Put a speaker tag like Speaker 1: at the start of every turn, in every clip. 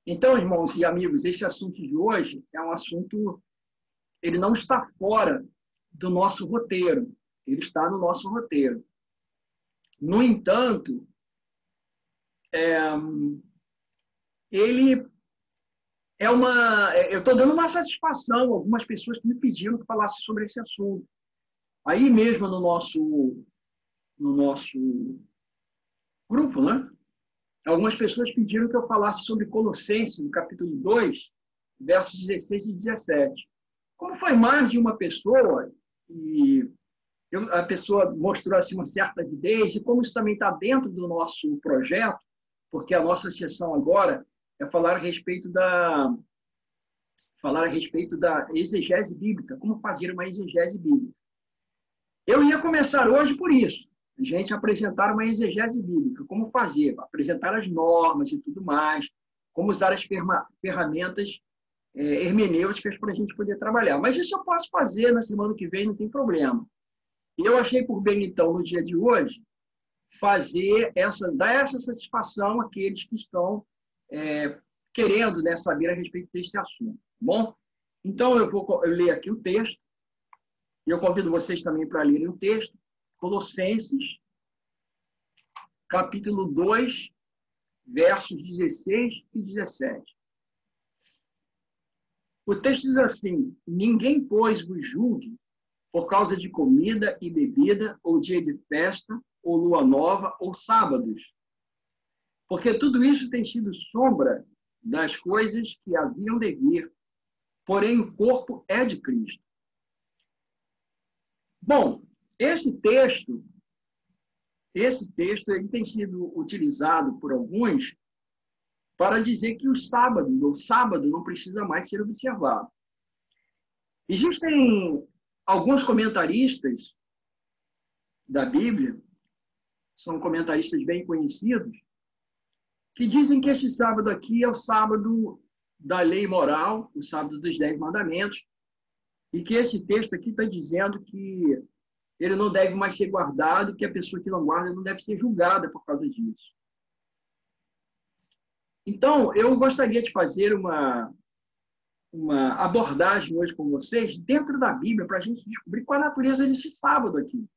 Speaker 1: Então, irmãos e amigos, esse assunto de hoje é um assunto, ele não está fora do nosso roteiro, ele está no nosso roteiro. No entanto, ele é eu estou dando uma satisfação a algumas pessoas que me pediram que falasse sobre esse assunto. Aí mesmo no nosso grupo, né? Algumas pessoas pediram que eu falasse sobre Colossenses, no capítulo 2, versos 16 e 17. Como foi mais de uma pessoa, e a pessoa mostrou assim, uma certa avidez, e como isso também está dentro do nosso projeto, porque a nossa sessão agora é falar a respeito da exegese bíblica, como fazer uma exegese bíblica. Eu ia começar hoje por isso, a gente apresentar uma exegese bíblica, como fazer, apresentar as normas e tudo mais, como usar as ferramentas hermenêuticas para a gente poder trabalhar. Mas isso eu posso fazer na semana que vem, não tem problema. E eu achei por bem, então, no dia de hoje, dar essa satisfação àqueles que estão querendo, né, saber a respeito desse assunto. Bom? Então, eu ler aqui o texto, e eu convido vocês também para lerem o texto, Colossenses, capítulo 2, versos 16 e 17. O texto diz assim: ninguém, pois, vos julgue por causa de comida e bebida, ou dia de festa, ou lua nova, ou sábados, porque tudo isso tem sido sombra das coisas que haviam de vir, porém o corpo é de Cristo. Bom, esse texto ele tem sido utilizado por alguns para dizer que o sábado não precisa mais ser observado. Existem alguns comentaristas da Bíblia, são comentaristas bem conhecidos, que dizem que esse sábado aqui é o sábado da lei moral, o sábado dos 10 mandamentos, e que esse texto aqui está dizendo que ele não deve mais ser guardado, que a pessoa que não guarda não deve ser julgada por causa disso. Então, eu gostaria de fazer uma abordagem hoje com vocês dentro da Bíblia para a gente descobrir qual é a natureza desse sábado aqui.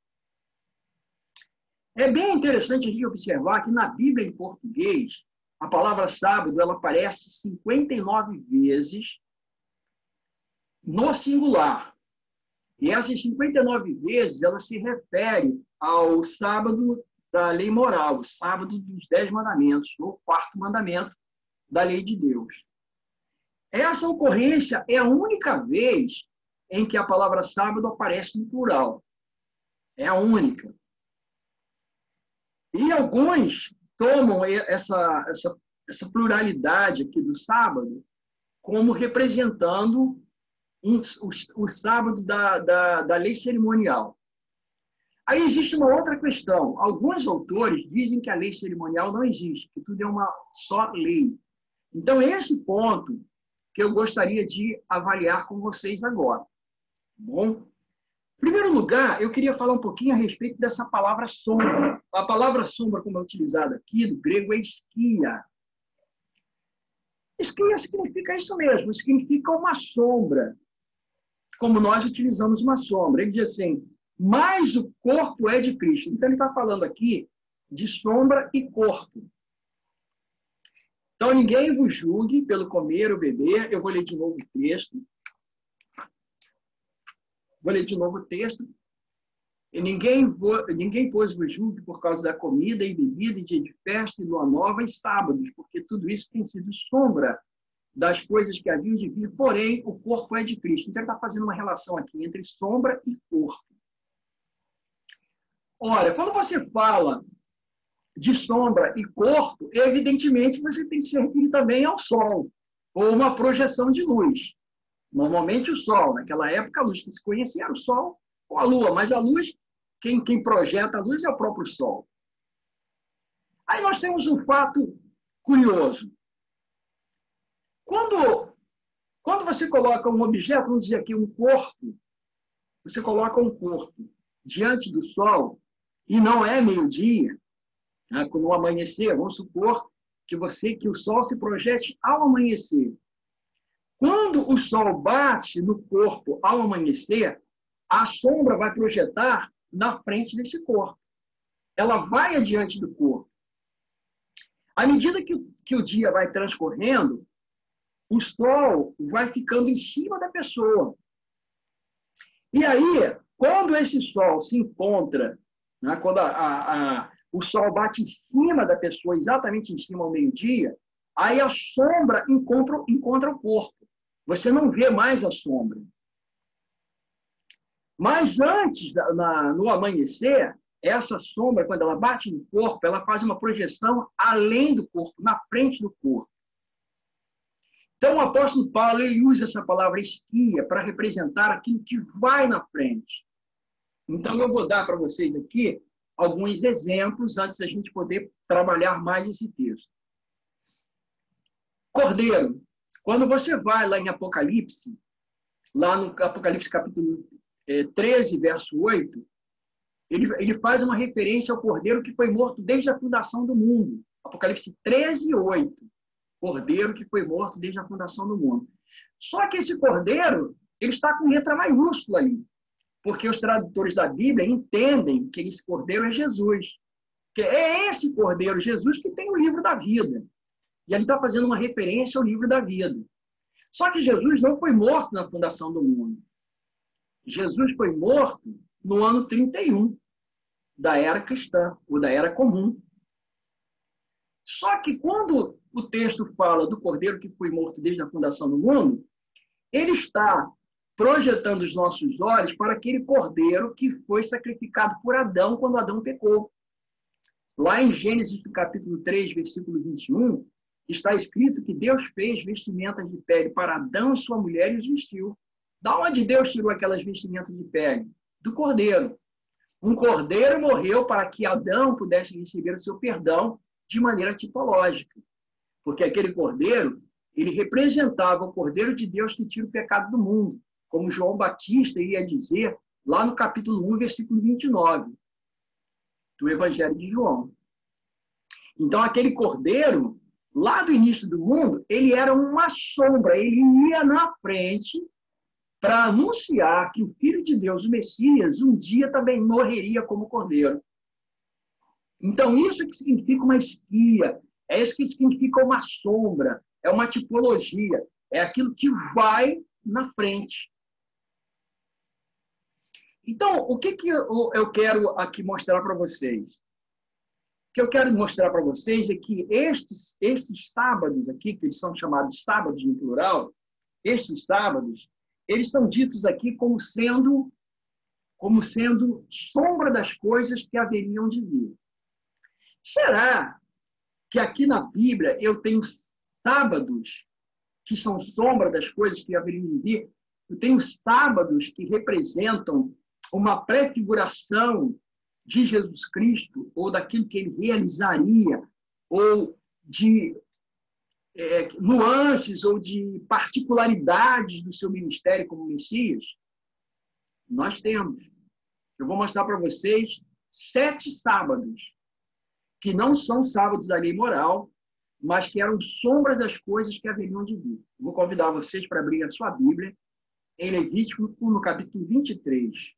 Speaker 1: É bem interessante a gente observar que na Bíblia em português, a palavra sábado ela aparece 59 vezes no singular. E essas 59 vezes ela se refere ao sábado da lei moral, o sábado dos 10 mandamentos, o quarto mandamento da lei de Deus. Essa ocorrência é a única vez em que a palavra sábado aparece no plural. É a única. E alguns tomam essa pluralidade aqui do sábado como representando o sábado da lei cerimonial. Aí existe uma outra questão. Alguns autores dizem que a lei cerimonial não existe, que tudo é uma só lei. Então, esse ponto que eu gostaria de avaliar com vocês agora. Bom? Em primeiro lugar, eu queria falar um pouquinho a respeito dessa palavra sombra. A palavra sombra, como é utilizada aqui, do grego, é esquia. Esquia significa isso mesmo, significa uma sombra, como nós utilizamos uma sombra. Ele diz assim, mas o corpo é de Cristo. Então, ele está falando aqui de sombra e corpo. Então, ninguém vos julgue pelo comer ou beber. Eu vou ler de novo o texto. Vou ler de novo o texto. E ninguém, pois, vos julgue por causa da comida e bebida, e dia de festa, e lua nova, e sábados, porque tudo isso tem sido sombra das coisas que haviam de vir, porém, o corpo é de Cristo. Então, ele está fazendo uma relação aqui entre sombra e corpo. Ora, quando você fala de sombra e corpo, evidentemente, você tem que se referir também ao sol, ou uma projeção de luz. Normalmente o sol, naquela época a luz que se conhecia era o sol ou a lua, mas a luz, quem projeta a luz é o próprio sol. Aí nós temos um fato curioso. Quando você coloca um objeto, vamos dizer aqui um corpo, você coloca um corpo diante do sol, e não é meio-dia, né, quando o amanhecer, vamos supor que o sol se projete ao amanhecer. Quando o sol bate no corpo ao amanhecer, a sombra vai projetar na frente desse corpo. Ela vai adiante do corpo. À medida que o dia vai transcorrendo, o sol vai ficando em cima da pessoa. E aí, quando esse sol se encontra, né, quando o sol bate em cima da pessoa, exatamente em cima ao meio-dia, aí a sombra encontra o corpo. Você não vê mais a sombra. Mas antes, no amanhecer, essa sombra, quando ela bate no corpo, ela faz uma projeção além do corpo, na frente do corpo. Então, o apóstolo Paulo ele usa essa palavra esquia para representar aquilo que vai na frente. Então, eu vou dar para vocês aqui alguns exemplos antes da gente poder trabalhar mais esse texto. Cordeiro. Quando você vai lá em Apocalipse, lá no Apocalipse capítulo 13, verso 8, ele faz uma referência ao cordeiro que foi morto desde a fundação do mundo. Apocalipse 13, 8. Cordeiro que foi morto desde a fundação do mundo. Só que esse cordeiro, ele está com letra maiúscula ali. Porque os tradutores da Bíblia entendem que esse cordeiro é Jesus. Que é esse cordeiro, Jesus, que tem o livro da vida. E ele está fazendo uma referência ao livro da vida. Só que Jesus não foi morto na fundação do mundo. Jesus foi morto no ano 31 da era cristã, ou da era comum. Só que quando o texto fala do cordeiro que foi morto desde a fundação do mundo, ele está projetando os nossos olhos para aquele cordeiro que foi sacrificado por Adão quando Adão pecou. Lá em Gênesis, capítulo 3, versículo 21, está escrito que Deus fez vestimentas de pele para Adão e sua mulher e os vestiu. Da onde Deus tirou aquelas vestimentas de pele? Do cordeiro. Um cordeiro morreu para que Adão pudesse receber o seu perdão de maneira tipológica. Porque aquele cordeiro, ele representava o cordeiro de Deus que tira o pecado do mundo, como João Batista ia dizer lá no capítulo 1, versículo 29 do Evangelho de João. Então, aquele cordeiro, lá do início do mundo, ele era uma sombra, ele ia na frente para anunciar que o Filho de Deus, o Messias, um dia também morreria como cordeiro. Então, isso que significa uma esquia, é isso que significa uma sombra, é uma tipologia, é aquilo que vai na frente. Então, o que eu quero aqui mostrar para vocês? O que eu quero mostrar para vocês é que estes sábados aqui, que eles são chamados sábados no plural, estes sábados, eles são ditos aqui como sendo sombra das coisas que haveriam de vir. Será que aqui na Bíblia eu tenho sábados que são sombra das coisas que haveriam de vir? Eu tenho sábados que representam uma prefiguração de Jesus Cristo, ou daquilo que ele realizaria, ou de nuances ou de particularidades do seu ministério como Messias? Nós temos. Eu vou mostrar para vocês 7 sábados, que não são sábados da lei moral, mas que eram sombras das coisas que haveriam de vir. Eu vou convidar vocês para abrir a sua Bíblia em Levítico, no capítulo 23.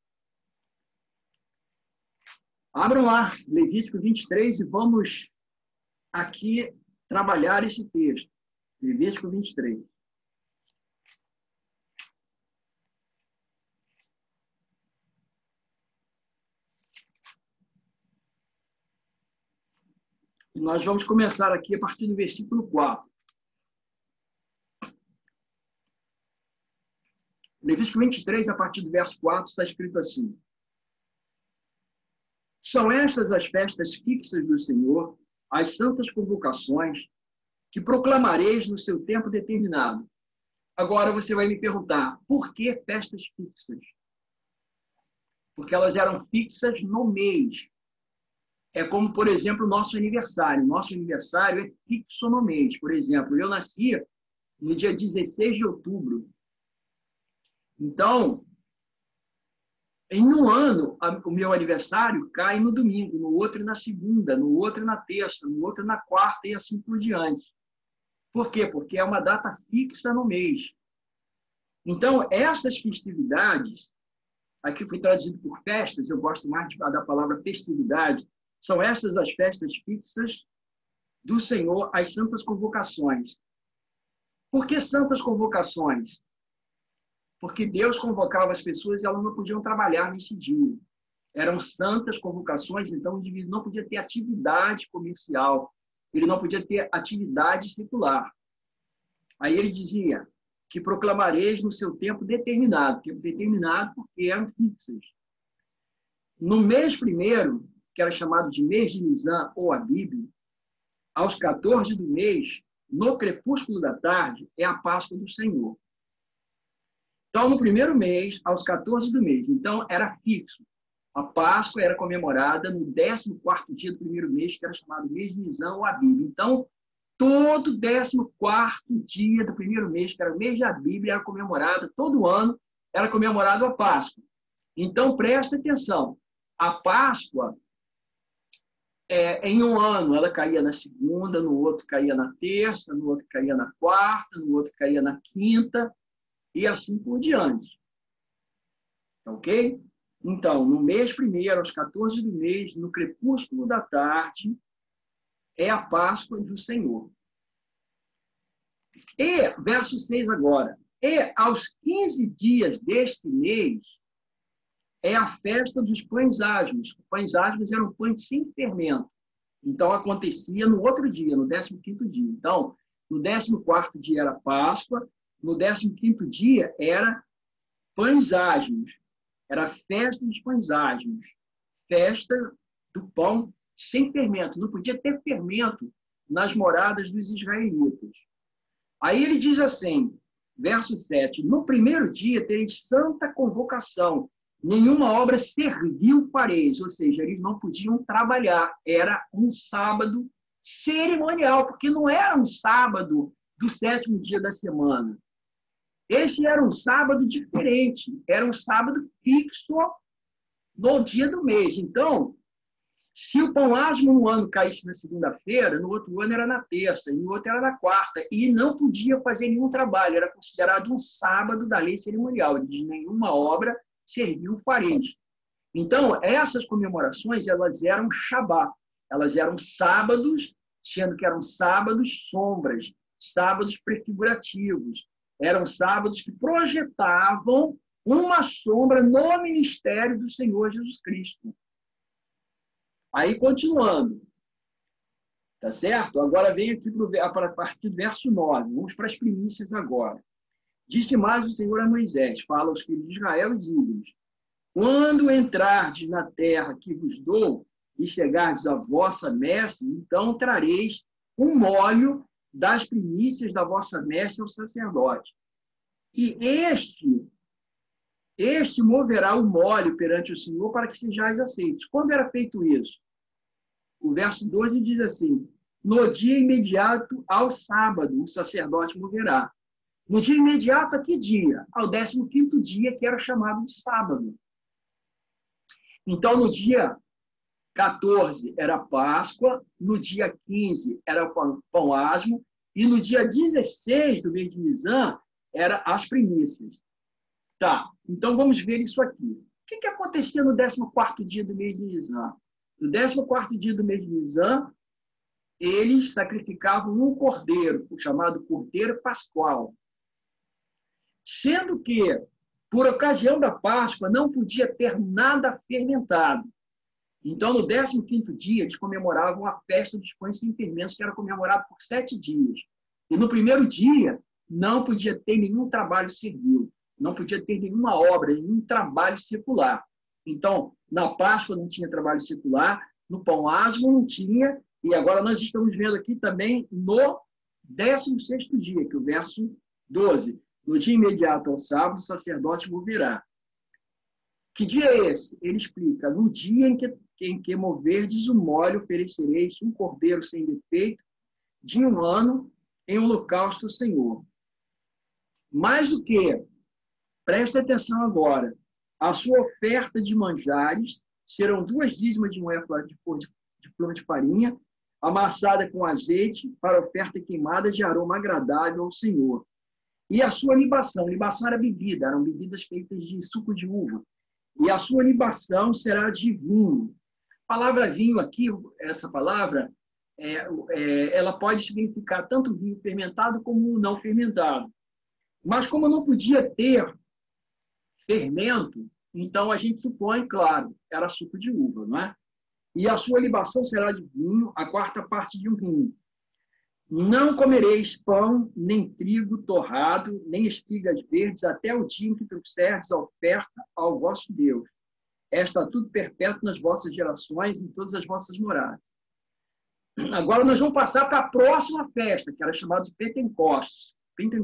Speaker 1: Abram lá, Levítico 23, e vamos aqui trabalhar esse texto. Levítico 23. E nós vamos começar aqui a partir do versículo 4. Levítico 23, a partir do verso 4, está escrito assim: São estas as festas fixas do Senhor, as santas convocações, que proclamareis no seu tempo determinado. Agora você vai me perguntar, por que festas fixas? Porque elas eram fixas no mês. É como, por exemplo, o nosso aniversário. Nosso aniversário é fixo no mês. Por exemplo, eu nasci no dia 16 de outubro. Então, Em um ano, o meu aniversário cai no domingo, no outro na segunda, no outro na terça, no outro na quarta e assim por diante. Por quê? Porque é uma data fixa no mês. Então, essas festividades, aqui foi traduzido por festas, eu gosto mais da palavra festividade, são essas as festas fixas do Senhor, as santas convocações. Por que santas convocações? Porque Deus convocava as pessoas e elas não podiam trabalhar nesse dia. Eram santas convocações, então o indivíduo não podia ter atividade comercial, ele não podia ter atividade secular. Aí ele dizia que proclamareis no seu tempo determinado porque eram fixas. No mês primeiro, que era chamado de mês de Nisan ou Abib, aos 14 do mês, no crepúsculo da tarde, é a Páscoa do Senhor. Então, no primeiro mês, aos 14 do mês, então era fixo. A Páscoa era comemorada no 14º dia do primeiro mês, que era chamado mês de Nisan ou Abib. Então, todo 14º dia do primeiro mês, que era o mês de Abib, era comemorado, todo ano era comemorado a Páscoa. Então, presta atenção. A Páscoa, em um ano, ela caía na segunda, no outro caía na terça, no outro caía na quarta, no outro caía na quinta, e assim por diante. Ok? Então, no mês primeiro, aos 14 do mês, no crepúsculo da tarde, é a Páscoa do Senhor. E, verso 6 agora, e aos 15 dias deste mês, é a festa dos pães asmos. Os pães asmos eram pães sem fermento. Então, acontecia no outro dia, no 15º dia. Então, no 14º dia era Páscoa, no 15º dia era pães asmos. Era a festa dos pães asmos. Festa do pão sem fermento. Não podia ter fermento nas moradas dos israelitas. Aí ele diz assim, verso 7, no primeiro dia tereis santa convocação, nenhuma obra servil fareis, ou seja, eles não podiam trabalhar, era um sábado cerimonial, porque não era um sábado do 7º dia da semana. Esse era um sábado diferente, era um sábado fixo no dia do mês. Então, se o pão asmo no ano caísse na segunda-feira, no outro ano era na terça, e no outro era na quarta, e não podia fazer nenhum trabalho, era considerado um sábado da lei cerimonial, de nenhuma obra serviu fareis. Então, essas comemorações, elas eram Shabá, elas eram sábados, sendo que eram sábados sombras, sábados prefigurativos, eram sábados que projetavam uma sombra no ministério do Senhor Jesus Cristo. Aí, continuando, tá certo? Agora vem aqui para a partir do verso 9. Vamos para as primícias agora. Disse mais o Senhor a Moisés, fala aos filhos de Israel e diz-lhes, quando entrardes na terra que vos dou e chegardes à vossa messe, então trareis um molho das primícias da vossa messe ao sacerdote. E este moverá o molho perante o Senhor para que sejais aceitos. Quando era feito isso? O verso 12 diz assim, no dia imediato ao sábado, o sacerdote moverá. No dia imediato, a que dia? Ao 15º dia, que era chamado de sábado. Então, no dia 14 era Páscoa, no dia 15 era o pão asmo, e no dia 16 do mês de Nisan era as primícias. Tá, então vamos ver isso aqui. O que acontecia no 14º dia do mês de Nisan? No 14º dia do mês de Nisan, eles sacrificavam um cordeiro, o chamado cordeiro pascual. Sendo que, por ocasião da Páscoa, não podia ter nada fermentado. Então, no 15º dia, eles comemoravam a festa dos pães sem fermentos, que era comemorado por 7 dias. E no primeiro dia, não podia ter nenhum trabalho servil, não podia ter nenhuma obra, nenhum trabalho secular. Então, na Páscoa não tinha trabalho secular, no pão asmo não tinha, e agora nós estamos vendo aqui também no 16º dia, que é o verso 12. No dia imediato ao sábado, o sacerdote moverá. Que dia é esse? Ele explica, no dia em que moverdes o molho, oferecereis um cordeiro sem defeito de um ano em holocausto ao Senhor. Mais do que, presta atenção agora, A sua oferta de manjares serão 2 dízimas de um éfa de flor de farinha, amassada com azeite, para oferta queimada de aroma agradável ao Senhor. E a sua libação era bebida, eram bebidas feitas de suco de uva. E a sua libação será de vinho. A palavra vinho aqui, essa palavra, ela pode significar tanto vinho fermentado como não fermentado. Mas como não podia ter fermento, então a gente supõe, claro, era suco de uva, não é? E a sua libação será de vinho, a 4ª parte de um vinho. Não comereis pão, nem trigo torrado, nem espigas verdes, até o dia em que trouxerdes a oferta ao vosso Deus. É estatuto perpétuo nas vossas gerações, em todas as vossas moradas. Agora nós vamos passar para a próxima festa, que era chamada de Pentecostes.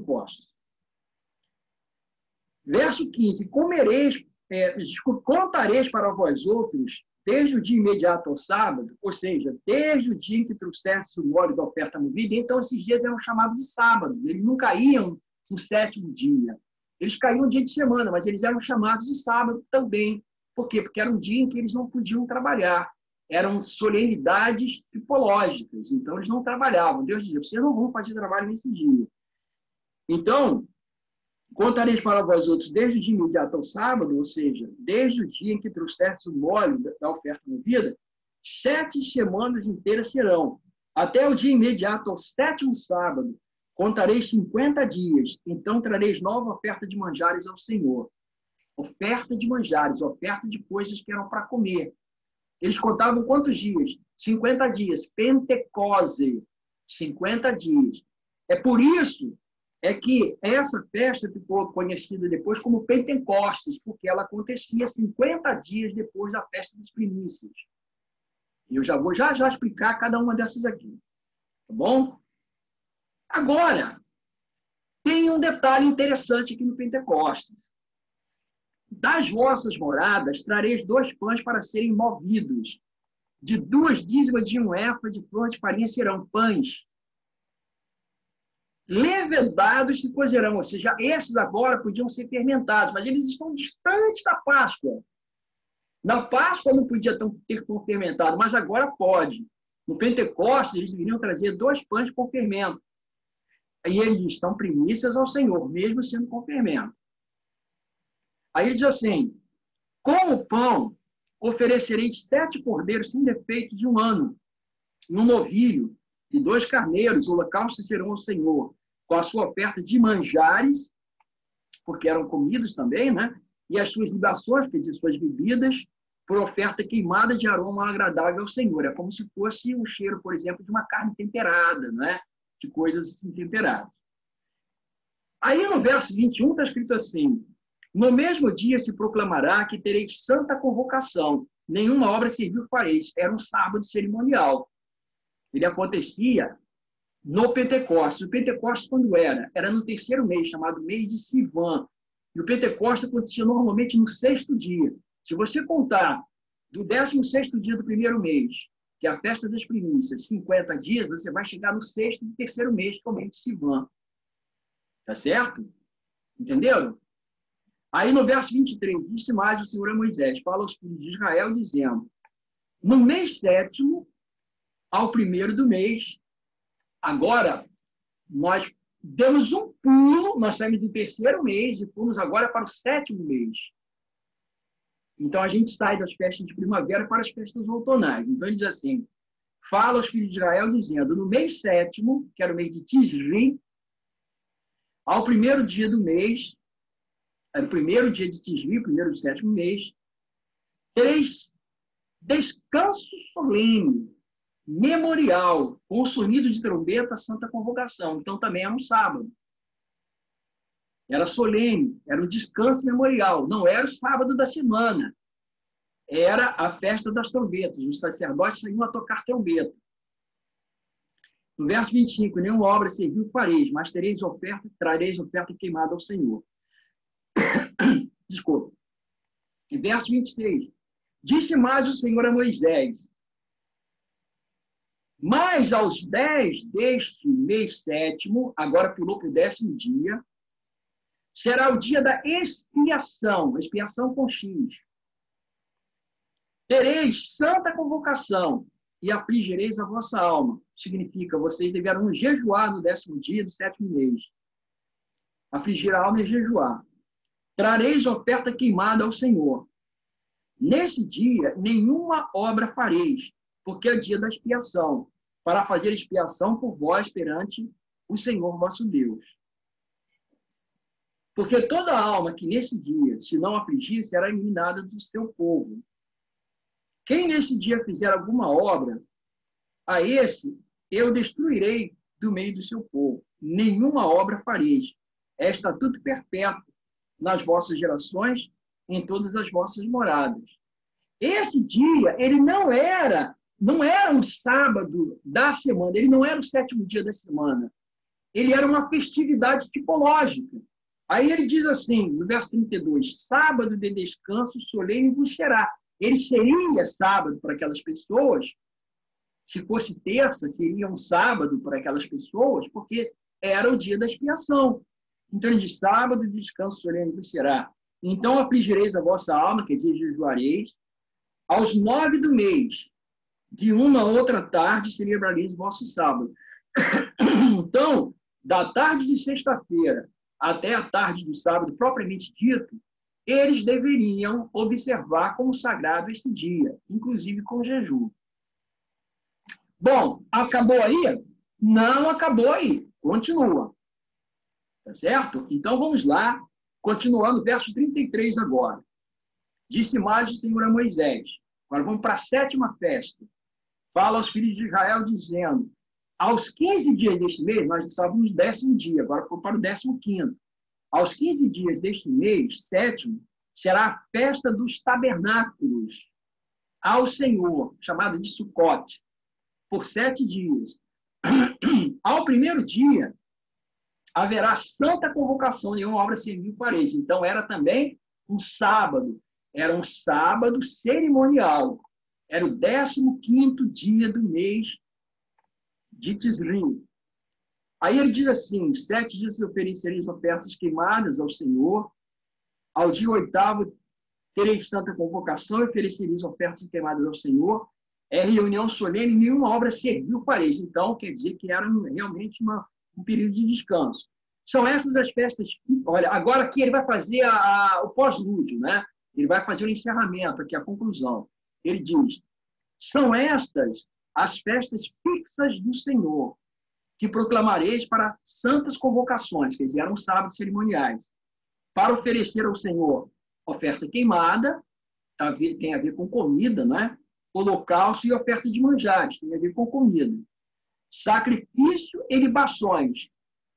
Speaker 1: Verso 15. Contareis para vós outros, desde o dia imediato ao sábado, ou seja, desde o dia em que trouxeste o óleo da oferta movida. Então, esses dias eram chamados de sábado. Eles não caíam no 7º dia. Eles caíam no dia de semana, mas eles eram chamados de sábado também. Por quê? Porque era um dia em que eles não podiam trabalhar. Eram solenidades tipológicas. Então, eles não trabalhavam. Deus dizia, vocês não vão fazer trabalho nesse dia. Então, contareis para vós outros desde o dia imediato ao sábado, ou seja, desde o dia em que trouxeste o óleo da oferta movida, 7 semanas inteiras serão. Até o dia imediato ao 7º sábado, contareis 50 dias. Então trareis nova oferta de manjares ao Senhor. Oferta de manjares, oferta de coisas que eram para comer. Eles contavam quantos dias? 50 dias. Pentecose. 50 dias. É por isso que essa festa ficou conhecida depois como Pentecostes, porque ela acontecia 50 dias depois da festa das primícias. E eu já vou já explicar cada uma dessas aqui. Tá bom? Agora, tem um detalhe interessante aqui no Pentecostes. Das vossas moradas trareis 2 pães para serem movidos. De 2 dízimas de um éfa de flor de farinha serão pães levedados se cozerão, ou seja, esses agora podiam ser fermentados, mas eles estão distantes da Páscoa. Na Páscoa não podia ter pão fermentado, mas agora pode. No Pentecostes, eles iriam trazer 2 pães com fermento. Aí eles estão primícias ao Senhor, mesmo sendo com fermento. Aí ele diz assim, com o pão oferecereis 7 cordeiros sem defeito de 1 ano, um novilho e 2 carneiros, holocaustos serão ao Senhor, com a sua oferta de manjares, porque eram comidos também, né? E as suas libações, quer dizer, suas bebidas, por oferta queimada de aroma agradável ao Senhor. É como se fosse o cheiro, por exemplo, de uma carne temperada, né? De coisas assim, temperadas. Aí no verso 21 está escrito assim, no mesmo dia se proclamará que tereis santa convocação, nenhuma obra servil fareis. Era um sábado cerimonial. Ele acontecia no Pentecostes. O Pentecostes, quando era? Era no 3º mês, chamado mês de Sivan. E o Pentecostes acontecia normalmente no 6º dia. Se você contar do 16º dia do 1º mês, que é a festa das primícias, 50 dias, você vai chegar no 6º do 3º mês, que é o mês de Sivan. Tá certo? Entenderam? Aí no verso 23, disse mais o Senhor a Moisés, fala aos filhos de Israel, dizendo, no mês 7º, ao 1º do mês, agora nós demos um pulo, nós saímos do 3º mês e fomos agora para o 7º mês. Então a gente sai das festas de primavera para as festas outonais. Então ele diz assim, fala aos filhos de Israel, dizendo, no mês 7º, que era o mês de Tisri, ao 1º dia do mês, era o 1º dia de Tisri, 1º do 7º mês, tereis descanso solene, memorial, com o sonido de trombeta, santa convocação. Então também era um sábado. Era solene, era um descanso memorial. Não era o sábado da semana. Era a festa das trombetas. Os sacerdotes saíam a tocar trombeta. No verso 25, nenhuma obra servil fareis, mas trareis oferta queimada ao Senhor. Desculpa. Verso 26. Disse mais o Senhor a Moisés, mas aos 10 deste mês 7º, agora pulou para o 10º dia, será o dia da expiação, expiação com X. Tereis santa convocação e afligireis a vossa alma. Significa, vocês deverão jejuar no 10º dia do 7º mês. Afligir a alma é jejuar. Trareis oferta queimada ao Senhor. Nesse dia, nenhuma obra fareis, porque é dia da expiação, para fazer expiação por vós perante o Senhor vosso Deus. Porque toda alma que nesse dia se não afligir será eliminada do seu povo. Quem nesse dia fizer alguma obra, a esse eu destruirei do meio do seu povo. Nenhuma obra fareis. É estatuto perpétuo nas vossas gerações, em todas as vossas moradas. Esse dia, ele não era um sábado da semana, ele não era o 7º dia da semana. Ele era uma festividade tipológica. Aí ele diz assim, no verso 32, sábado de descanso solene vos será. Ele seria sábado para aquelas pessoas, se fosse terça, seria um sábado para aquelas pessoas, porque era o dia da expiação. Então ele diz, sábado de descanso solene vos será. Então afligireis a vossa alma, quer dizer, jejuareis, aos 9 do mês, de uma a outra tarde, celebrareis o vosso sábado. Então, da tarde de sexta-feira até a tarde do sábado, propriamente dito, eles deveriam observar como sagrado esse dia, inclusive com jejum. Bom, acabou aí? Não acabou aí. Continua. Tá certo? Então, vamos lá. Continuando, verso 33 agora. Disse mais o Senhor a Moisés. Agora vamos para a 7ª festa. Fala aos filhos de Israel, dizendo, aos 15 dias deste mês, nós estávamos no 10º dia, agora foi para o 15º. Aos 15 dias deste mês, 7º, será a festa dos tabernáculos ao Senhor, chamada de Sucote, por 7 dias. Ao primeiro dia, haverá santa convocação, nenhuma obra servil fareis. Então, era também um sábado. Era um sábado cerimonial. Era o 15º dia do mês de Tisrim. Aí ele diz assim, 7 dias oferecereis ofertas queimadas ao Senhor. Ao dia 8º, tereis santa convocação e oferecereis ofertas queimadas ao Senhor. É reunião solene, nenhuma obra servil fareis. Então, quer dizer que era realmente um período de descanso. São essas as festas. Olha, agora aqui ele vai fazer o pós-lúdio, né? Ele vai fazer o encerramento, aqui a conclusão. Ele diz, são estas as festas fixas do Senhor, que proclamareis para santas convocações, quer dizer, eram sábados cerimoniais, para oferecer ao Senhor oferta queimada, tem a ver com comida, né? Holocausto e oferta de manjares, tem a ver com comida. Sacrifício e libações.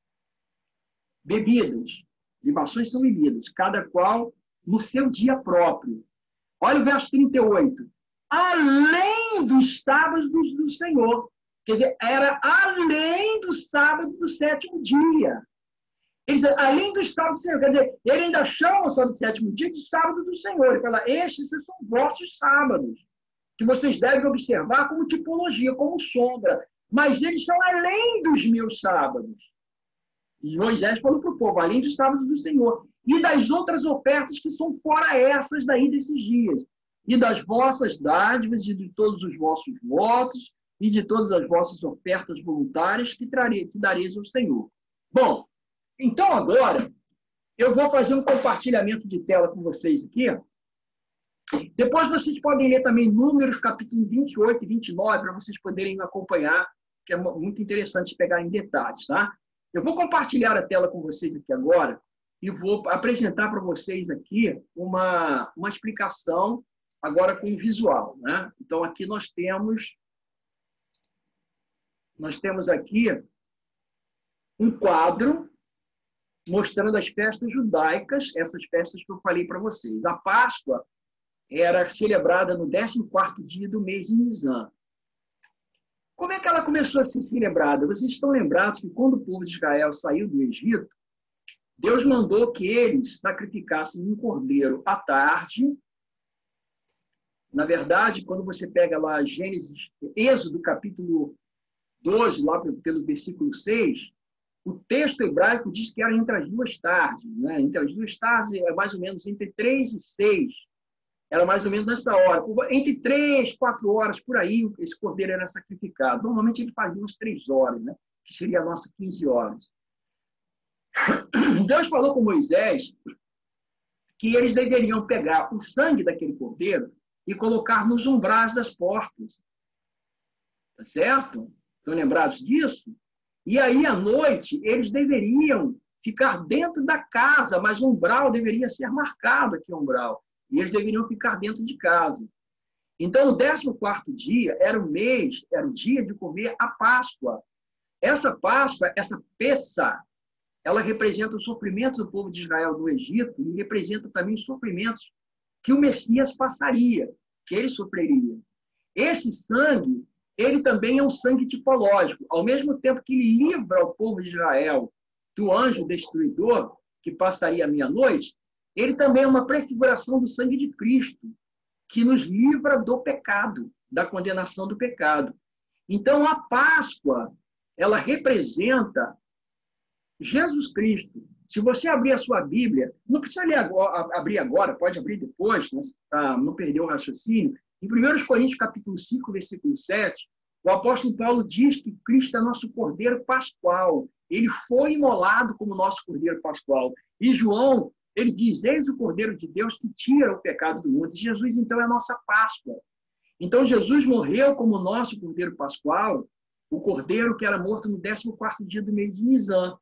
Speaker 1: Bebidas. Libações são bebidas, cada qual no seu dia próprio. Olha o verso 38. Além dos sábados do Senhor. Quer dizer, era além do sábado do 7º dia. Ele diz, além dos sábados do Senhor. Quer dizer, ele ainda chama o sábado do 7º dia de sábado do Senhor. Ele fala, estes são vossos sábados, que vocês devem observar como tipologia, como sombra. Mas eles são além dos meus sábados. E Moisés falou para o povo, além dos sábados do Senhor. E das outras ofertas que são fora essas daí desses dias. E das vossas dádivas e de todos os vossos votos e de todas as vossas ofertas voluntárias que dareis ao Senhor. Bom, então agora eu vou fazer um compartilhamento de tela com vocês aqui. Depois vocês podem ler também Números, capítulo 28 e 29, para vocês poderem acompanhar, que é muito interessante pegar em detalhes, tá? Eu vou compartilhar a tela com vocês aqui agora e vou apresentar para vocês aqui uma explicação agora com visual, né? Então, aqui nós temos aqui um quadro mostrando as festas judaicas, essas festas que eu falei para vocês. A Páscoa era celebrada no 14º dia do mês de Nisan. Como é que ela começou a ser celebrada? Vocês estão lembrados que quando o povo de Israel saiu do Egito, Deus mandou que eles sacrificassem um cordeiro à tarde. Na verdade, quando você pega lá Êxodo, capítulo 12, lá pelo versículo 6, o texto hebraico diz que era entre as 2 tardes, né? Entre as 2 tardes, é mais ou menos entre 3 e 6. Era mais ou menos nessa hora. Entre 3 e 4 horas, por aí, esse cordeiro era sacrificado. Normalmente ele fazia umas 3 horas, né? Que seria a nossa 15 horas. Deus falou com Moisés que eles deveriam pegar o sangue daquele cordeiro e colocar nos umbrais das portas. Tá certo? Estão lembrados disso? E aí, à noite, eles deveriam ficar dentro da casa, mas o umbral deveria ser marcado aqui, o umbral. E eles deveriam ficar dentro de casa. Então, o 14º dia era o dia de comer a Páscoa. Essa Páscoa, essa Pessah, ela representa os sofrimentos do povo de Israel do Egito e representa também os sofrimentos que o Messias passaria, que ele sofreria. Esse sangue, ele também é um sangue tipológico. Ao mesmo tempo que ele livra o povo de Israel do anjo destruidor, que passaria a meia-noite, ele também é uma prefiguração do sangue de Cristo, que nos livra do pecado, da condenação do pecado. Então, a Páscoa, ela representa Jesus Cristo. Se você abrir a sua Bíblia, não precisa abrir agora, pode abrir depois, né, para não perder o raciocínio. Em 1 Coríntios, capítulo 5, versículo 7, o apóstolo Paulo diz que Cristo é nosso Cordeiro Pascual. Ele foi imolado como nosso Cordeiro Pascual. E João, ele diz, eis o Cordeiro de Deus que tira o pecado do mundo. E Jesus, então, é a nossa Páscoa. Então, Jesus morreu como nosso Cordeiro Pascual, o Cordeiro que era morto no 14º dia do mês de Nisan.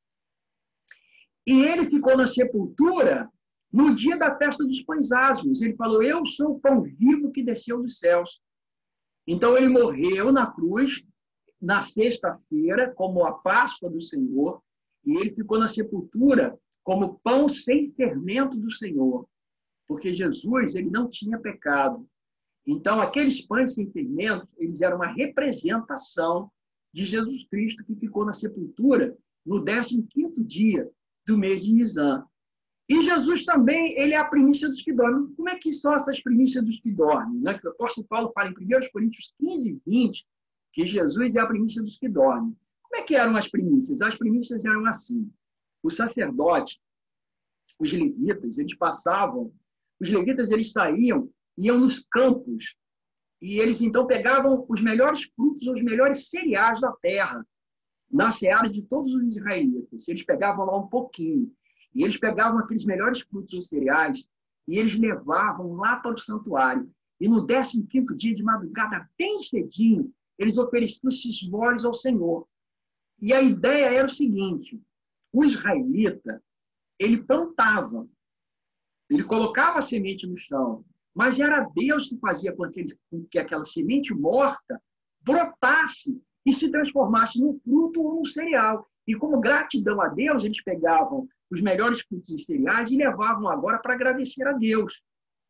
Speaker 1: E ele ficou na sepultura no dia da festa dos pães asmos. Ele falou, eu sou o pão vivo que desceu dos céus. Então, ele morreu na cruz, na sexta-feira, como a Páscoa do Senhor, e ele ficou na sepultura como pão sem fermento do Senhor, porque Jesus, ele não tinha pecado. Então, aqueles pães sem fermento, eles eram uma representação de Jesus Cristo, que ficou na sepultura no 15º dia do mês de Nisan. E Jesus também, ele é a primícia dos que dormem. Como é que são essas primícias dos que dormem? Né? O apóstolo Paulo fala em 1 Coríntios 15 e 20 que Jesus é a primícia dos que dormem. Como é que eram as primícias? As primícias eram assim. Os sacerdotes, os levitas, os levitas eles saíam, iam nos campos, e eles então pegavam os melhores frutos, os melhores cereais da terra, na seara de todos os israelitas. Eles pegavam lá um pouquinho. E eles pegavam aqueles melhores frutos ou cereais e eles levavam lá para o santuário. E no 15º dia de madrugada, bem cedinho, eles ofereciam esses molhos ao Senhor. E a ideia era o seguinte, o israelita, ele plantava, ele colocava a semente no chão, mas era Deus que fazia com que aquela semente morta brotasse e se transformasse num fruto ou num cereal. E como gratidão a Deus, eles pegavam os melhores frutos e cereais e levavam agora para agradecer a Deus.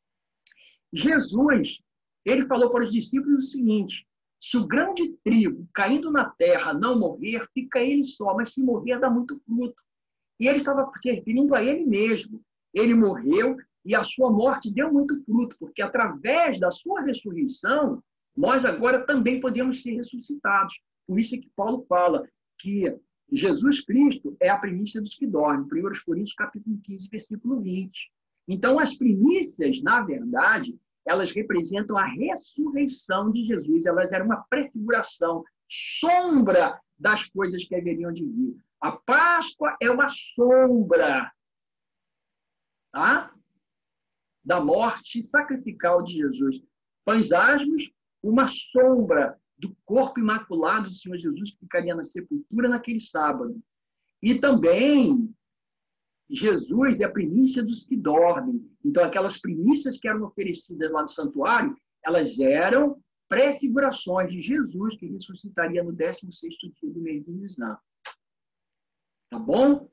Speaker 1: Jesus, ele falou para os discípulos o seguinte, se o grão de trigo caindo na terra não morrer, fica ele só, mas se morrer, dá muito fruto. E ele estava se referindo a ele mesmo. Ele morreu e a sua morte deu muito fruto, porque através da sua ressurreição, nós agora também podemos ser ressuscitados. Por isso é que Paulo fala que Jesus Cristo é a primícia dos que dormem. 1 Coríntios, capítulo 15, versículo 20. Então, as primícias, na verdade, elas representam a ressurreição de Jesus. Elas eram uma prefiguração, sombra das coisas que haveriam de vir. A Páscoa é uma sombra, tá? Da morte sacrificial de Jesus. Pães asmos, uma sombra do corpo imaculado do Senhor Jesus que ficaria na sepultura naquele sábado. E também, Jesus é a primícia dos que dormem. Então, aquelas primícias que eram oferecidas lá no santuário, elas eram prefigurações de Jesus que ressuscitaria no 16º dia do mês de Nisan. Tá bom?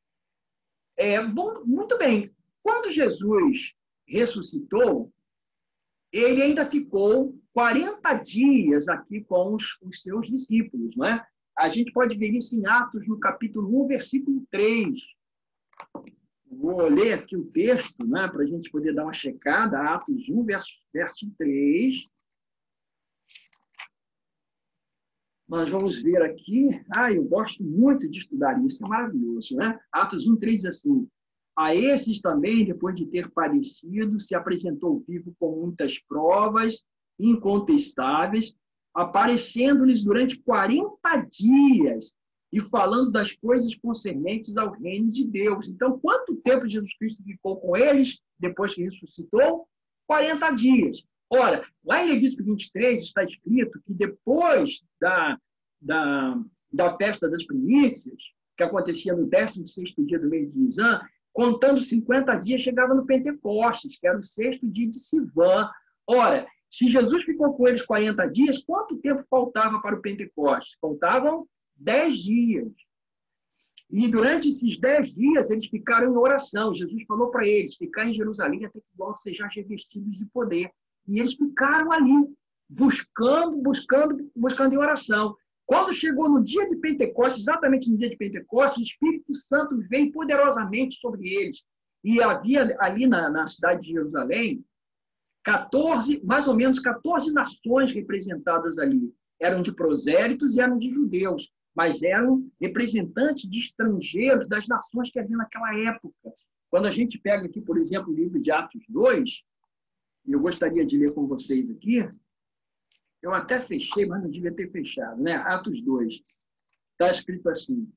Speaker 1: Muito bem. Quando Jesus ressuscitou, ele ainda ficou 40 dias aqui com os seus discípulos, não é? A gente pode ver isso em Atos, no capítulo 1, versículo 3. Vou ler aqui o texto, né, para a gente poder dar uma checada. Atos 1, verso 3. Nós vamos ver aqui, eu gosto muito de estudar isso, é maravilhoso, né? Atos 1:3 diz assim: a esses também, depois de ter padecido, se apresentou vivo com muitas provas incontestáveis, aparecendo-lhes durante 40 dias e falando das coisas concernentes ao reino de Deus. Então, quanto tempo Jesus Cristo ficou com eles depois que ressuscitou? 40 dias. Ora, lá em Levítico 23 está escrito que depois da festa das primícias, que acontecia no 16º dia do mês de Nisan, contando 50 dias, chegava no Pentecostes, que era o 6º dia de Sivan. Ora, se Jesus ficou com eles 40 dias, quanto tempo faltava para o Pentecostes? Faltavam 10 dias. E durante esses 10 dias, eles ficaram em oração. Jesus falou para eles ficar em Jerusalém até que logo sejam revestidos de poder. E eles ficaram ali, buscando em oração. Quando chegou no dia de Pentecostes, exatamente no dia de Pentecostes, o Espírito Santo veio poderosamente sobre eles. E havia ali na cidade de Jerusalém, mais ou menos 14 nações representadas ali. Eram de prosélitos e eram de judeus, mas eram representantes de estrangeiros das nações que havia naquela época. Quando a gente pega aqui, por exemplo, o livro de Atos 2, e eu gostaria de ler com vocês aqui, eu até fechei, mas não devia ter fechado, né? Atos 2, está escrito assim.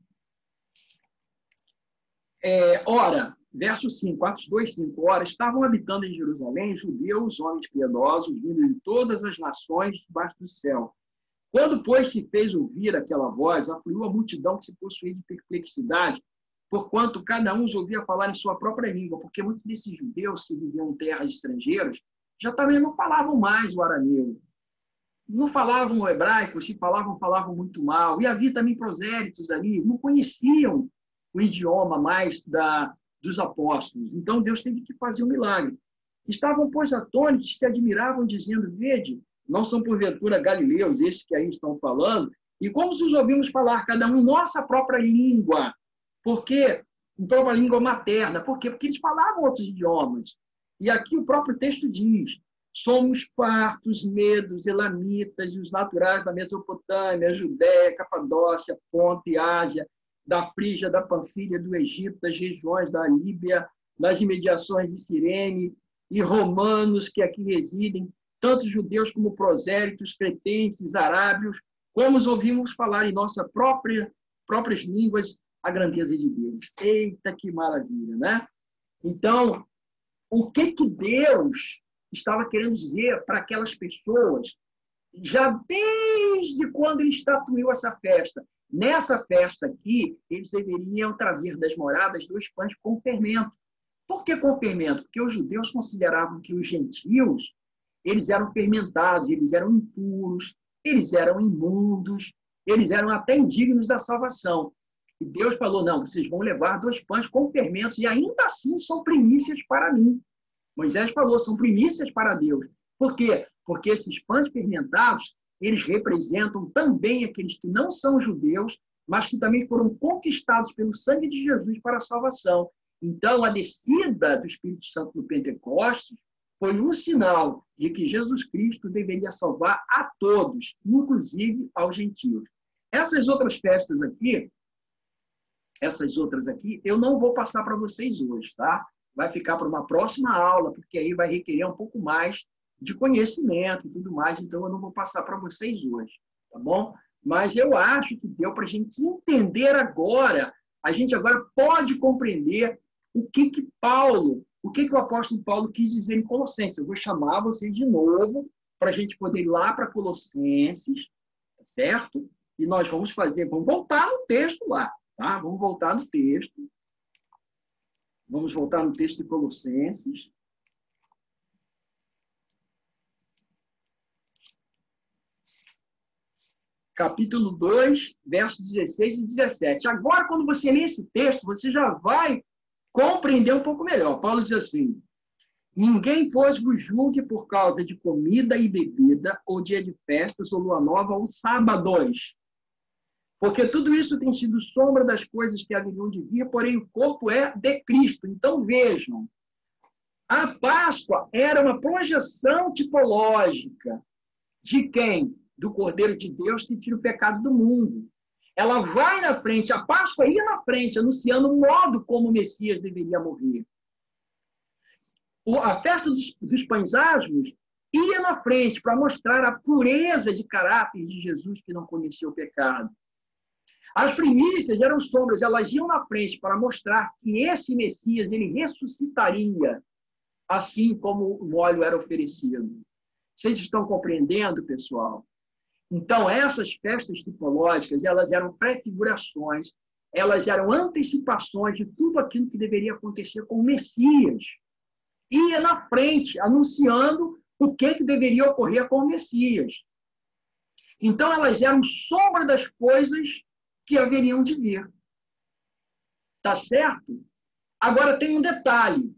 Speaker 1: Ora, verso 5, Atos 2, 5. Ora, estavam habitando em Jerusalém judeus, homens piedosos, vindos de todas as nações debaixo do céu. Quando, pois, se fez ouvir aquela voz, afluiu a multidão que se possuía de perplexidade, porquanto cada um os ouvia falar em sua própria língua, porque muitos desses judeus que viviam em terras estrangeiras já também não falavam mais o arameu. Não falavam o hebraico, se falavam muito mal. E havia também prosélitos ali, não conheciam o idioma mais dos apóstolos. Então, Deus teve que fazer um milagre. Estavam, pois, atônitos, se admiravam, dizendo: vede, não são porventura galileus, estes que aí estão falando? E como os ouvimos falar, cada um nossa própria língua? Porque, própria língua materna. Por quê? Porque eles falavam outros idiomas. E aqui o próprio texto diz: somos partos, medos, elamitas e os naturais da Mesopotâmia, Judéia, Capadócia, Ponto e Ásia, da Frígia, da Panfilha, do Egito, das regiões da Líbia, das imediações de Cirene, e romanos que aqui residem, tanto judeus como prosélitos, cretenses, arábios, como os ouvimos falar em nossas próprias línguas a grandeza de Deus. Eita, que maravilha, né? Então, o que Deus estava querendo dizer para aquelas pessoas, já desde quando ele estatuiu essa festa? Nessa festa aqui, eles deveriam trazer das moradas 2 pães com fermento. Por que com fermento? Porque os judeus consideravam que os gentios, eles eram fermentados, eles eram impuros, eles eram imundos, eles eram até indignos da salvação. E Deus falou: não, vocês vão levar 2 pães com fermentos, e ainda assim são primícias para mim. Moisés falou: são primícias para Deus. Por quê? Porque esses pães fermentados, eles representam também aqueles que não são judeus, mas que também foram conquistados pelo sangue de Jesus para a salvação. Então, a descida do Espírito Santo no Pentecostes foi um sinal de que Jesus Cristo deveria salvar a todos, inclusive aos gentios. Essas outras aqui, eu não vou passar para vocês hoje, tá? Vai ficar para uma próxima aula, porque aí vai requerer um pouco mais de conhecimento e tudo mais, então eu não vou passar para vocês hoje, tá bom? Mas eu acho que deu para a gente entender agora, a gente agora pode compreender o que o apóstolo Paulo quis dizer em Colossenses. Eu vou chamar vocês de novo para a gente poder ir lá para Colossenses, certo? E nós vamos voltar no texto lá, tá? Vamos voltar no texto. Vamos voltar no texto de Colossenses. Capítulo 2, versos 16 e 17. Agora, quando você lê esse texto, você já vai compreender um pouco melhor. Paulo diz assim: ninguém, pois, vos julgue por causa de comida e bebida, ou dia de festas, ou lua nova, ou sábados. Porque tudo isso tem sido sombra das coisas que haveriam de vir, porém o corpo é de Cristo. Então, vejam, a Páscoa era uma projeção tipológica de quem? do Cordeiro de Deus que tira o pecado do mundo. Ela vai na frente, a Páscoa ia na frente, anunciando o modo como o Messias deveria morrer. A festa dos pães asmos ia na frente para mostrar a pureza de caráter de Jesus que não conhecia o pecado. As primícias eram sombras, elas iam na frente para mostrar que esse Messias ele ressuscitaria, assim como o óleo era oferecido. Vocês estão compreendendo, pessoal? Então, essas festas tipológicas, elas eram prefigurações, elas eram antecipações de tudo aquilo que deveria acontecer com o Messias. Ia na frente, anunciando o que deveria ocorrer com o Messias. Então, elas eram sombra das coisas que haveriam de vir. Tá certo? Agora, tem um detalhe.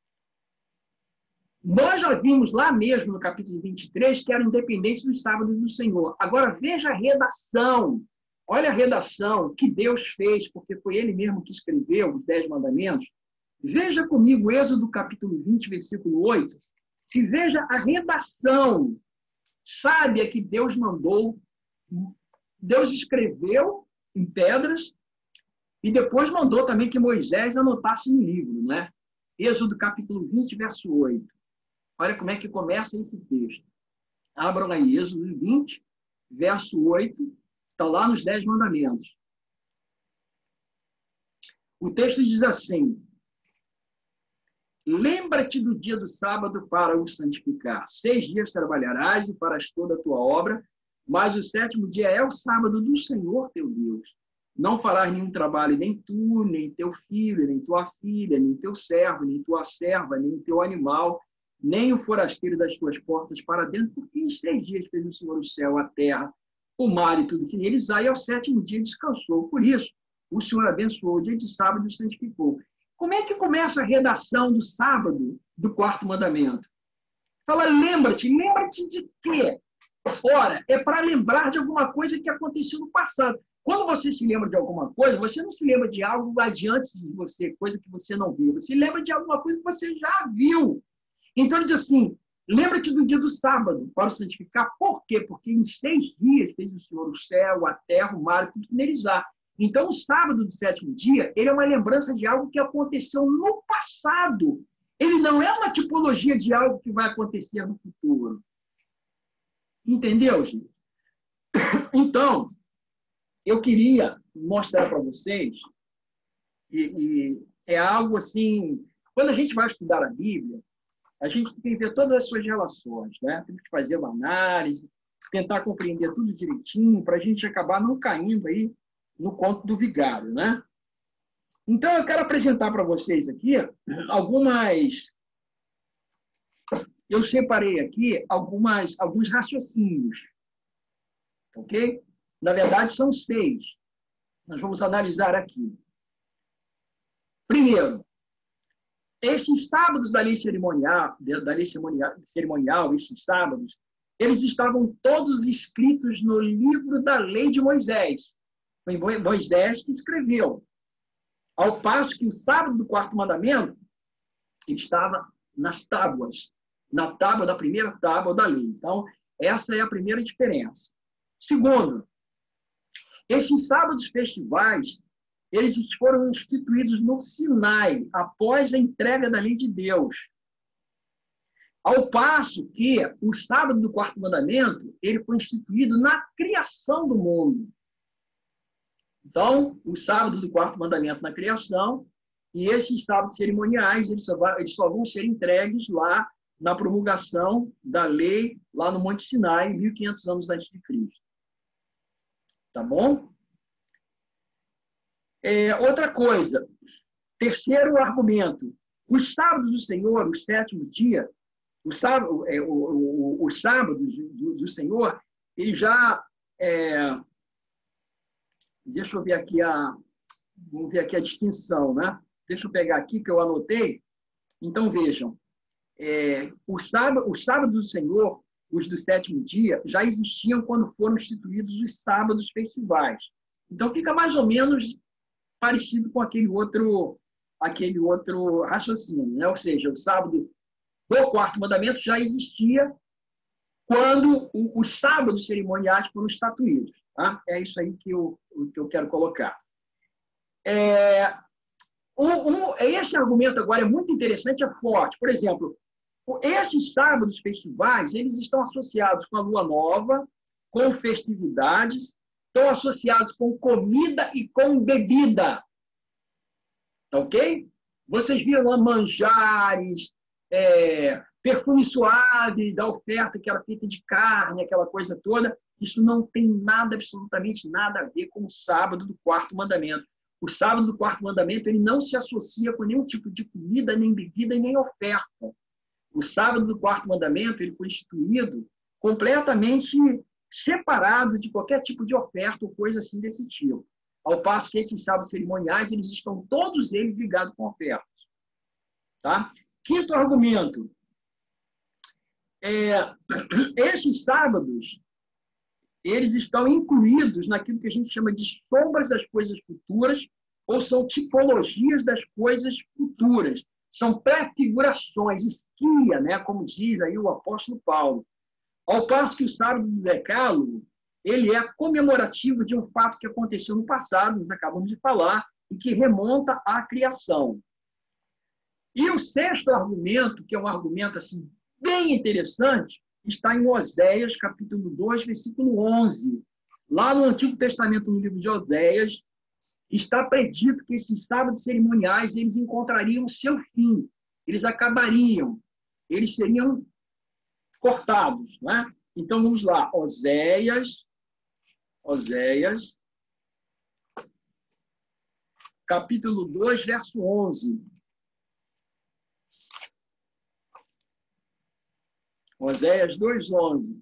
Speaker 1: Nós já vimos lá mesmo no capítulo 23 que era independente dos sábados do Senhor. Agora, veja a redação. Olha a redação que Deus fez, porque foi Ele mesmo que escreveu os 10 mandamentos. Veja comigo Êxodo capítulo 20, versículo 8, e veja a redação sábia que Deus mandou. Deus escreveu em pedras e depois mandou também que Moisés anotasse no livro, né? Êxodo capítulo 20, verso 8. Olha como é que começa esse texto. Abram aí, Êxodo 20, verso 8, está lá nos 10 mandamentos. O texto diz assim: lembra-te do dia do sábado para o santificar. 6 dias trabalharás e farás toda a tua obra, mas o 7º dia é o sábado do Senhor teu Deus. Não farás nenhum trabalho, nem tu, nem teu filho, nem tua filha, nem teu servo, nem tua serva, nem teu animal, nem o forasteiro das tuas portas para dentro, porque em 6 dias fez o Senhor o céu, a terra, o mar e tudo que neles há, e ao 7º dia descansou. Por isso, o Senhor abençoou o dia de sábado e santificou. Como é que começa a redação do sábado do 4º mandamento? Fala, lembra-te de quê? Ora, é para lembrar de alguma coisa que aconteceu no passado. Quando você se lembra de alguma coisa, você não se lembra de algo adiante de você, coisa que você não viu. Você lembra de alguma coisa que você já viu. Então, ele diz assim, lembra-te do dia do sábado para o santificar. Por quê? Porque em 6 dias fez o Senhor o céu, a terra, o mar e tudo que neles há. Então, o sábado do 7º dia, ele é uma lembrança de algo que aconteceu no passado. Ele não é uma tipologia de algo que vai acontecer no futuro. Entendeu, gente? Então, eu queria mostrar para vocês, e é algo assim, quando a gente vai estudar a Bíblia, a gente tem que ver todas as suas relações, né? Temos que fazer uma análise, tentar compreender tudo direitinho, para a gente acabar não caindo aí no conto do vigário, né? Então, eu quero apresentar para vocês aqui algumas... Eu separei aqui alguns raciocínios, ok? Na verdade, são 6. Nós vamos analisar aqui. Primeiro, esses sábados da lei cerimonial, esses sábados, eles estavam todos escritos no livro da lei de Moisés. Foi Moisés que escreveu. Ao passo que o sábado do 4º mandamento estava nas tábuas, na tábua da primeira tábua da lei. Então, essa é a primeira diferença. Segundo, esses sábados festivais, eles foram instituídos no Sinai, após a entrega da lei de Deus. Ao passo que o sábado do 4º mandamento, ele foi instituído na criação do mundo. Então, o sábado do 4º mandamento na criação, e esses sábados cerimoniais, eles só vão ser entregues lá na promulgação da lei, lá no Monte Sinai, 1500 anos antes de Cristo. Tá bom? Outra coisa, terceiro argumento, os sábados do Senhor, o 7º dia, os sábados do Senhor, ele já... deixa eu ver aqui vamos ver aqui a distinção, né? Deixa eu pegar aqui que eu anotei. Então, vejam, os sábados do Senhor, os do 7º dia, já existiam quando foram instituídos os sábados festivais. Então, fica mais ou menos parecido com aquele outro raciocínio, né? Ou seja, o sábado do 4º mandamento já existia quando os sábados cerimoniais foram instituídos. Tá? É isso aí que eu quero colocar. Esse argumento agora é muito interessante, é forte. Por exemplo, esses sábados festivais, eles estão associados com a lua nova, com festividades, estão associados com comida e com bebida. Ok? Vocês viram lá manjares, perfume suave da oferta que era feita de carne, aquela coisa toda. Isso não tem nada, absolutamente nada a ver com o sábado do quarto mandamento. O sábado do quarto mandamento ele não se associa com nenhum tipo de comida, nem bebida, nem oferta. O sábado do quarto mandamento ele foi instituído completamente separado de qualquer tipo de oferta ou coisa assim desse tipo. Ao passo que esses sábados cerimoniais, eles estão todos eles ligados com ofertas. Tá? Quinto argumento. Esses sábados, eles estão incluídos naquilo que a gente chama de sombras das coisas futuras, ou são tipologias das coisas futuras. São prefigurações, esquia, né? Como diz aí o apóstolo Paulo. Ao passo que o sábado do Decálogo, ele é comemorativo de um fato que aconteceu no passado, nós acabamos de falar, e que remonta à criação. E o sexto argumento, que é um argumento assim, bem interessante, está em Oséias, capítulo 2, versículo 11. Lá no Antigo Testamento, no livro de Oséias, está predito que esses sábados cerimoniais eles encontrariam o seu fim. Eles acabariam. Eles seriam cortados. Né? Então, vamos lá. Oséias, capítulo 2, verso 11. Oséias 2:11.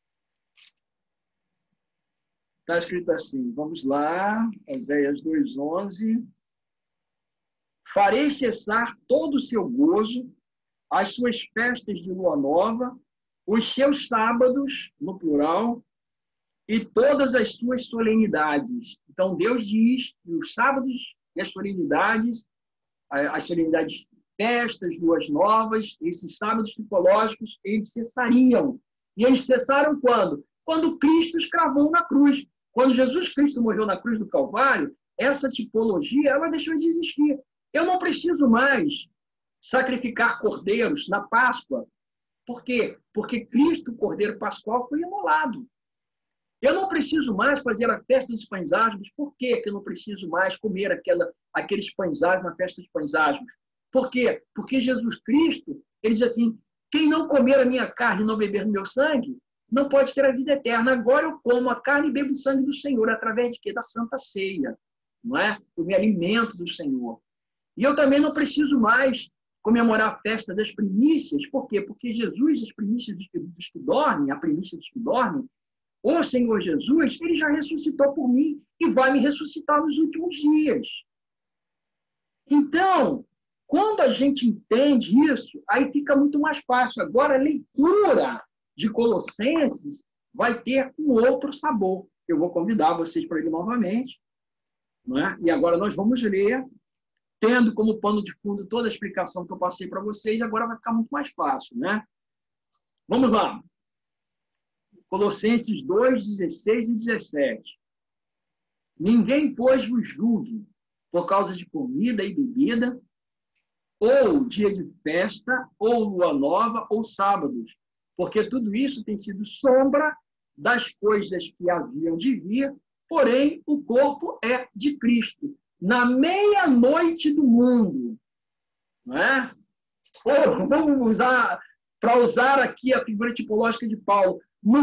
Speaker 1: Está escrito assim, vamos lá, Oséias 2:11. Farei cessar todo o seu gozo, as suas festas de lua nova, os seus sábados, no plural, e todas as suas solenidades. Então, Deus diz que os sábados e as solenidades festas, luas novas, esses sábados tipológicos, eles cessariam. E eles cessaram quando? Quando Cristo escravou na cruz. Quando Jesus Cristo morreu na cruz do Calvário, essa tipologia ela deixou de existir. Eu não preciso mais sacrificar cordeiros na Páscoa. Por quê? Porque Cristo, o Cordeiro Pascual, foi imolado. Eu não preciso mais fazer a festa dos pães asmos. Por que eu não preciso mais comer aqueles pães asmos na festa dos pães asmos? Por quê? Porque Jesus Cristo, ele diz assim, quem não comer a minha carne e não beber o meu sangue, não pode ter a vida eterna. Agora eu como a carne e bebo o sangue do Senhor, através de quê? Da Santa Ceia. Não é? Eu me alimento do Senhor. E eu também não preciso mais comemorar a festa das primícias. Por quê? Porque Jesus, as primícias dos que dormem, a primícia dos que dormem, o Senhor Jesus, ele já ressuscitou por mim e vai me ressuscitar nos últimos dias. Então, quando a gente entende isso, aí fica muito mais fácil. Agora, a leitura de Colossenses vai ter um outro sabor. Eu vou convidar vocês para ele novamente. Não é? E agora nós vamos ler, tendo como pano de fundo toda a explicação que eu passei para vocês, agora vai ficar muito mais fácil. Né? Vamos lá. Colossenses 2, 16 e 17. Ninguém, pois, vos julgue por causa de comida e bebida, ou dia de festa, ou lua nova, ou sábados, porque tudo isso tem sido sombra das coisas que haviam de vir, porém o corpo é de Cristo. Na meia-noite do mundo, não é? Ou, vamos usar, para usar aqui a figura tipológica de Paulo, no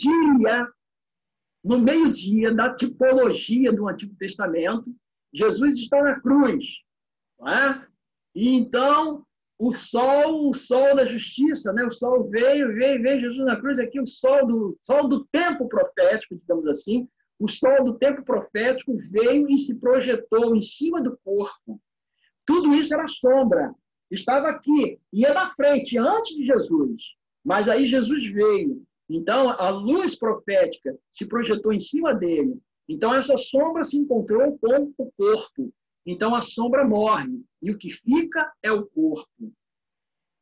Speaker 1: meio-dia da tipologia do Antigo Testamento, Jesus está na cruz, não é? E então, o sol da justiça, né? O sol veio, Jesus na cruz, aqui o sol do tempo profético, digamos assim, o sol do tempo profético veio e se projetou em cima do corpo. Tudo isso era sombra, estava aqui, ia na frente, antes de Jesus, mas aí Jesus veio. Então, a luz profética se projetou em cima dele. Então, essa sombra se encontrou com o corpo. Então, a sombra morre. E o que fica é o corpo.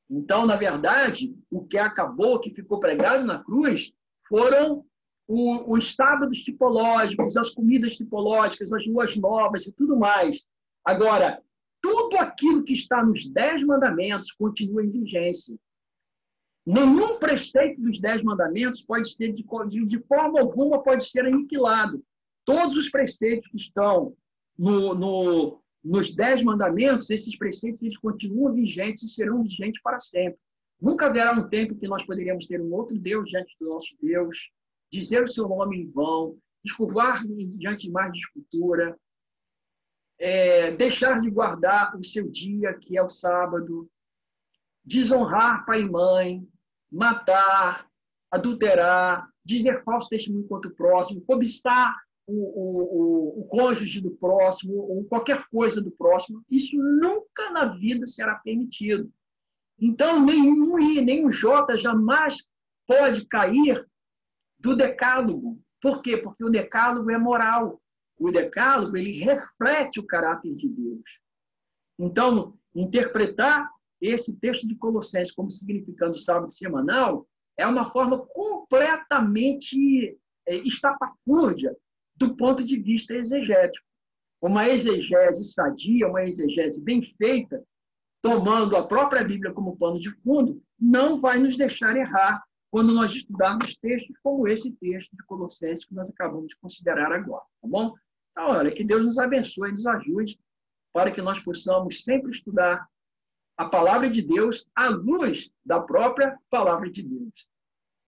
Speaker 1: Então, na verdade, o que acabou, que ficou pregado na cruz, foram os sábados tipológicos, as comidas tipológicas, as luas novas e tudo mais. Agora, tudo aquilo que está nos 10 mandamentos continua em vigência. Nenhum preceito dos 10 mandamentos pode ser, de forma alguma, pode ser aniquilado. Todos os preceitos que estão nos 10 mandamentos, esses preceitos eles continuam vigentes e serão vigentes para sempre. Nunca haverá um tempo que nós poderíamos ter um outro Deus diante do nosso Deus, dizer o seu nome em vão, escurvar diante de mais de escultura, deixar de guardar o seu dia, que é o sábado, desonrar pai e mãe, matar, adulterar, dizer falso testemunho contra o próximo, cobiçar o cônjuge do próximo, ou qualquer coisa do próximo, isso nunca na vida será permitido. Então, nenhum I, nem um J jamais pode cair do decálogo. Por quê? Porque o decálogo é moral. O decálogo, ele reflete o caráter de Deus. Então, interpretar esse texto de Colossenses como significando sábado semanal é uma forma completamente estapafúrdia do ponto de vista exegético. Uma exegese sadia, uma exegese bem feita, tomando a própria Bíblia como pano de fundo, não vai nos deixar errar quando nós estudarmos textos como esse texto de Colossenses que nós acabamos de considerar agora, tá bom? Então, olha, que Deus nos abençoe e nos ajude para que nós possamos sempre estudar a palavra de Deus à luz da própria palavra de Deus.